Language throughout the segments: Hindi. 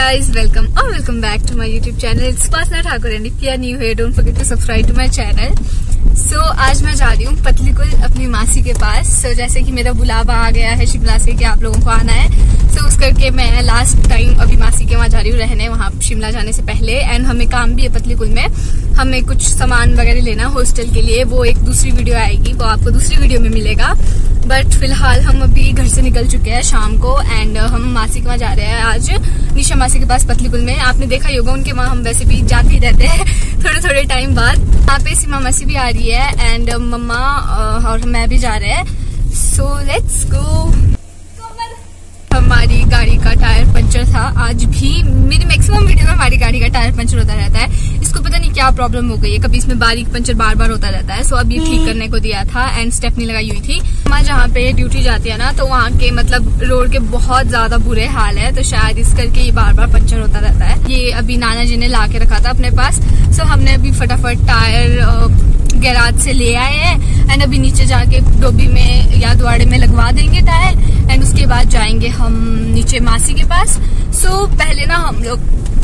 guys, welcome back to my YouTube channel. It's Upasana Thakur and if you are new here, don't forget to subscribe to my channel. So आज मैं जा रही हूँ पतलीकुल अपनी मासी के पास. So जैसे कि मेरा बुलावा आ गया है शिमला से कि आप लोगों को आना है, so उस करके मैं लास्ट टाइम अभी मासी के वहाँ जा रही हूँ रहने, वहाँ शिमला जाने से पहले. एंड हमें काम भी है पतलीकुल में, हमें कुछ सामान वगैरह लेना हॉस्टल के लिए. वो एक दूसरी वीडियो आएगी, वो आपको दूसरी वीडियो में मिलेगा. बट फिलहाल हम अभी घर से निकल चुके हैं शाम को एंड हम मासी के वहाँ जा रहे हैं आज, निशा मासी के पास पतलीकुल में. आपने देखा ही होगा उनके वहाँ हम वैसे भी जाते ही रहते हैं थोड़े थोड़े टाइम बाद. यहाँ पे सीमा मासी भी आ रही है एंड मम्मा और मैं भी जा रहे हैं. So let's go. हमारी गाड़ी का टायर पंचर था आज भी. मेरी मैक्सिमम वीडियो में हमारी गाड़ी का टायर पंचर होता रहता है. इसको पता नहीं क्या प्रॉब्लम हो गई है, कभी इसमें बारीक पंचर बार बार होता रहता है. सो अब ये ठीक करने को दिया था एंड स्टेपनी लगाई हुई थी. मैं जहाँ पे ड्यूटी जाती है ना, तो वहाँ के मतलब रोड के बहुत ज्यादा बुरे हाल है, तो शायद इस करके ये बार बार पंचर होता रहता है. ये अभी नाना जी ने ला के रखा था अपने पास. सो हमने अभी फटाफट टायर गैराज से ले आए हैं एंड अभी नीचे जाके डोबी में या द्वाड़े में लगवा देंगे टायर एंड उसके बाद जाएंगे हम नीचे मासी के पास. सो पहले ना हम लोग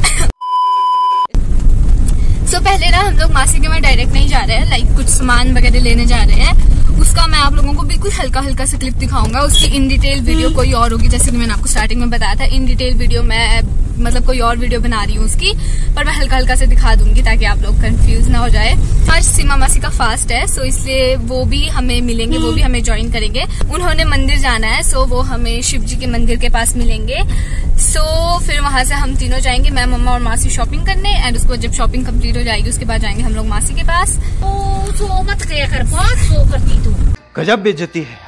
मासी के वहाँ डायरेक्ट नहीं जा रहे हैं, लाइक कुछ सामान वगैरह लेने जा रहे हैं. उसका मैं आप लोगों को बिल्कुल हल्का हल्का से क्लिप दिखाऊंगा. उसकी इन डिटेल वीडियो कोई और होगी, जैसे कि मैंने आपको स्टार्टिंग में बताया था. इन डिटेल वीडियो मैं मतलब कोई और वीडियो बना रही हूँ उसकी, पर मैं हल्का हल्का से दिखा दूंगी ताकि आप लोग कंफ्यूज ना हो जाए. आज सीमा मासी का फास्ट है, सो इसलिए वो भी हमें मिलेंगे, वो भी हमें ज्वाइन करेंगे. उन्होंने मंदिर जाना है, सो वो हमें शिव जी के मंदिर के पास मिलेंगे. सो फिर वहां से हम तीनों जाएंगे, मैं मम्मा और मासी शॉपिंग करने एंड उसके बाद जब शॉपिंग कंप्लीट हो जाएगी उसके बाद जाएंगे हम लोग मासी के पास. सो मत कर, बहुत सो करती तू, गजब बेइज्जती है.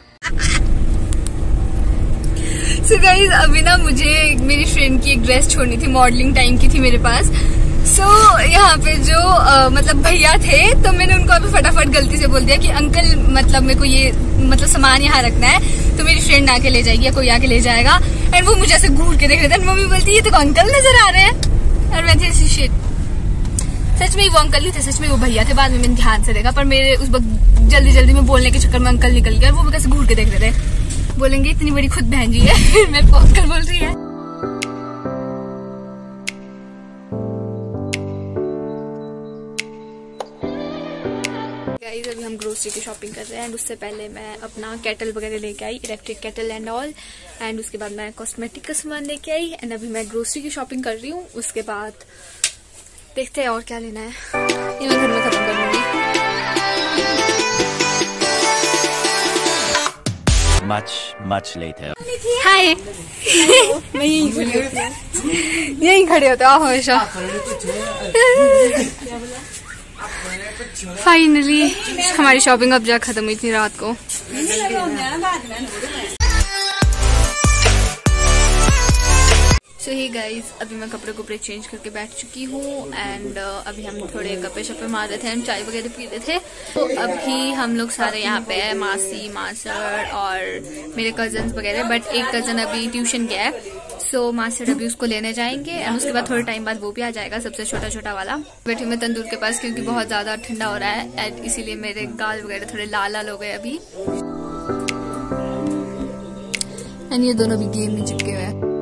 So guys, अभी ना मुझे मेरी फ्रेंड की एक ड्रेस छोड़नी थी, मॉडलिंग टाइम की थी मेरे पास. सो यहाँ पे जो मतलब भैया थे, तो मैंने उनको अभी फटाफट गलती से बोल दिया कि अंकल मतलब मेरे को ये मतलब सामान यहाँ रखना है, तो मेरी फ्रेंड आके ले जाएगी या कोई आके ले जाएगा. एंड वो मुझे ऐसे घूर के देख रहे थे. मम्मी बोलती ये तो अंकल नजर आ रहे हैं और मैं थी शिट. सच में वो अंकल नहीं थे, सच में वो भैया थे. बाद में मैंने ध्यान से देखा, पर मेरे उस वक्त जल्दी में बोलने के चक्कर में अंकल निकल गया. वो कैसे घूर के देख रहे थे. बोलेंगे इतनी बड़ी खुद बहन जी है मैं फोन कर बोल रही है. गाइस अभी हम ग्रोसरी की शॉपिंग कर रहे हैं एंड उससे पहले मैं अपना केटल वगैरह लेके आई, electric kettle and all. And उसके बाद मैं कॉस्मेटिक का सामान लेके आई एंड अभी मैं ग्रोसरी की शॉपिंग कर रही हूँ. उसके बाद देखते हैं और क्या लेना है, ये मैं घर में खत्म कर लूंगी. Much later. हाय मैं यहीं खड़े होते हो हमेशा. फाइनली हमारी शॉपिंग अब जा खत्म हुई थी रात को. सो ही गाइज अभी मैं कपड़े चेंज करके बैठ चुकी हूँ एंड अभी हम थोड़े गप्पे शप्पे मार रहे थे एंड चाय वगैरह पी रहे थे. तो अभी हम लोग सारे यहाँ पे है, मासी, मासड़ और मेरे कजन्स वगैरह. बट एक कजन अभी ट्यूशन गया है, सो मासड़ अभी उसको लेने जाएंगे एंड उसके बाद थोड़े टाइम बाद वो भी आ जाएगा, सबसे छोटा वाला. बैठी मैं तंदूर के पास क्योंकि बहुत ज्यादा ठंडा हो रहा है एंड इसीलिए मेरे गाल वगैरह थोड़े लाल हो गए अभी. एंड ये दोनों भी गेम में चिपके हुए हैं.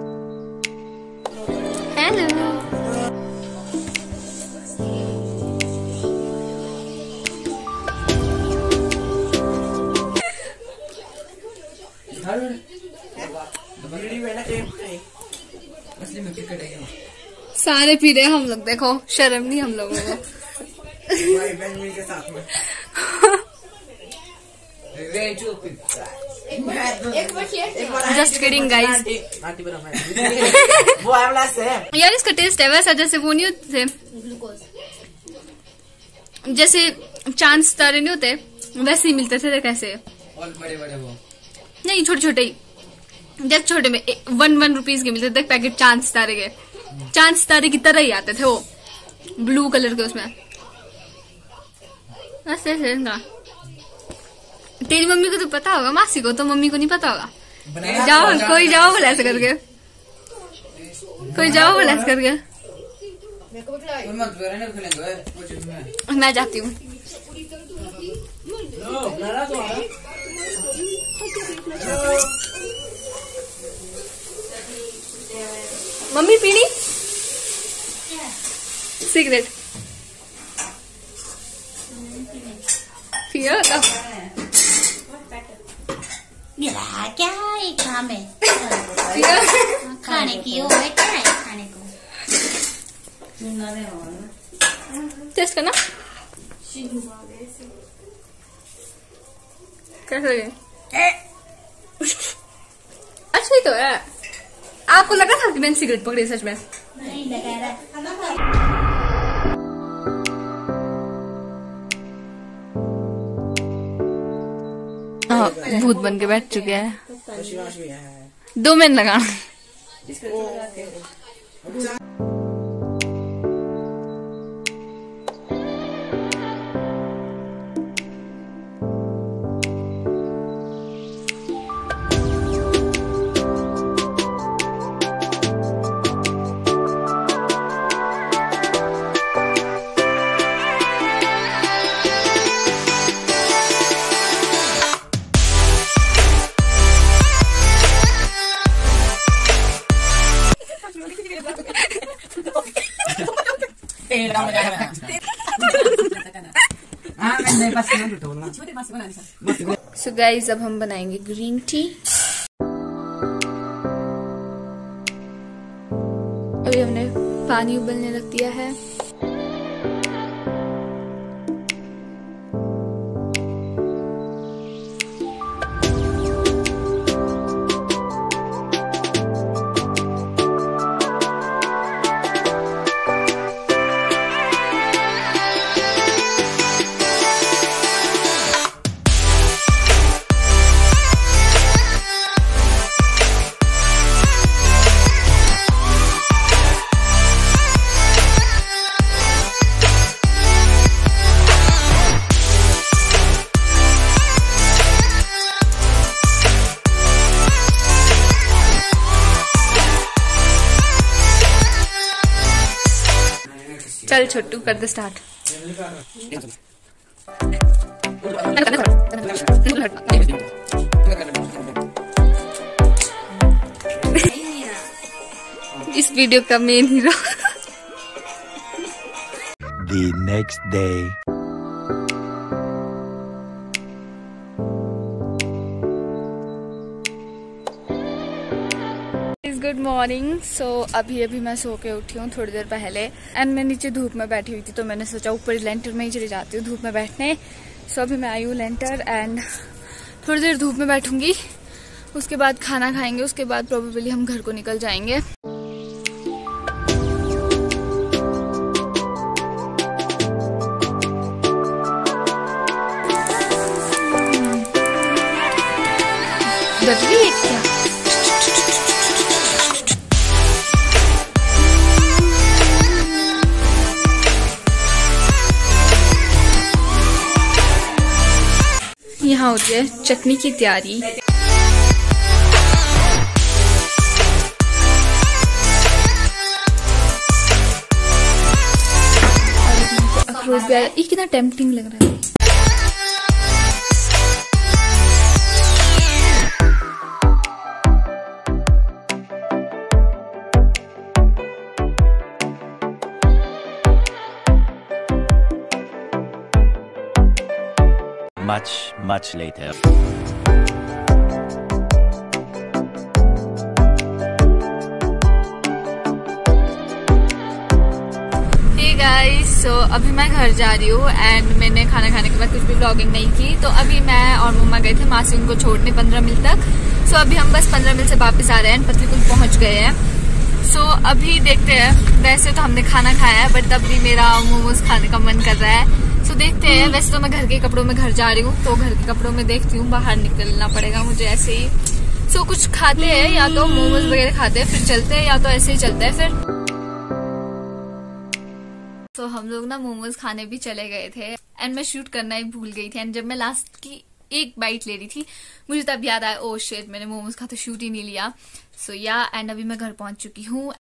सारे पी रहे हम लोग, देखो शर्म नहीं हम लोगों को. Just kidding guys. यार इसका टेस्ट है वैसा जैसे वो नहीं होते, जैसे चांद सितारे नहीं होते वैसे ही मिलते थे. कैसे और बड़े वो नहीं, छोटे ही, जब छोटे में 1 रुपीज के मिलते थे पैकेट चांद सितारे के. चांद सितारे की तरह ही आते थे वो, ब्लू कलर के. उसमें ऐसे तेरी मम्मी को तो पता होगा, मासी को तो, मम्मी को नहीं पता होगा. कोई जाओ बोला ऐसे करके, मैं जाती हूँ. मम्मी पीनी सिगरेट पिया था मेरा क्या है काम है पिया खाने की हो है क्या है खाने को टेस्ट करना कैसे लगे अच्छा ही तो है। आपको लगा था कि मैंने सिगरेट पकड़ी सच में? नहीं लगा रहा भूत बन के बैठ चुके हैं। 2 मिनट लगा। सो गाइस अब हम बनाएंगे ग्रीन टी। अभी हमने पानी उबलने रख दिया है। चल छोटू कर दे स्टार्ट। इस वीडियो का main hero. The next day. Good morning. So अभी मैं सो के उठी हूँ थोड़ी देर पहले एंड मैं नीचे धूप में बैठी हुई थी तो मैंने सोचा ऊपर लेंटर में ही चली जाती हूँ धूप में बैठने। सो अभी मैं आई हूँ लेंटर एंड थोड़ी देर धूप में बैठूंगी, उसके बाद खाना खाएंगे, उसके बाद प्रोबेबली हम घर को निकल जाएंगे। यहाँ होती है चटनी की तैयारी। अखरोट भी आया, ये कितना टेम्पटिंग लग रहा है। Much later. Hey guys, so अभी मैं घर जा रही हूँ एंड मैंने खाना खाने के बाद कुछ भी व्लॉगिंग नहीं की। तो अभी मैं और मम्मा गए थे मासी उनको छोड़ने 15 मिनट तक। सो अभी हम बस 15 मिनट से वापस आ रहे हैं, पतलीकुल पहुँच गए हैं। सो अभी देखते हैं, वैसे तो हमने खाना खाया है बट अभी मेरा मोमोज खाने का मन कर रहा है। तो देखते हैं, वैसे तो मैं घर के कपड़ों में घर जा रही हूँ तो घर के कपड़ों में देखती हूँ, बाहर निकलना पड़ेगा मुझे ऐसे ही। सो कुछ खाते हैं, या तो मोमोज वगैरह खाते हैं फिर चलते हैं, या तो ऐसे ही चलते हैं फिर। तो हम लोग ना मोमोज खाने भी चले गए थे एंड मैं शूट करना ही भूल गई थी एंड जब मैं लास्ट की एक बाइट ले रही थी मुझे तब याद आया, ओ शिट मैंने मोमोज खा तो शूट ही नहीं लिया। सो या एंड अभी मैं घर पहुंच चुकी हूँ